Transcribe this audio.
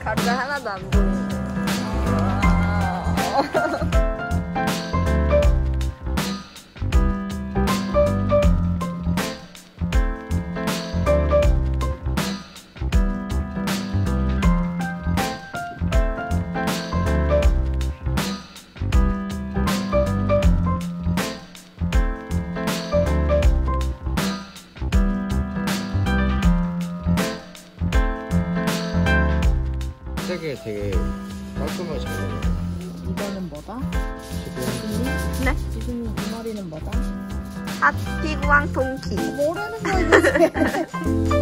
다리가 하나도 안 보이네. 색이 되게 깔끔하게 잘 나와요. 이거는 뭐다? 지금 네? 지금 이 머리는 뭐다? 핫피구왕 통키. 모르는 거 이거.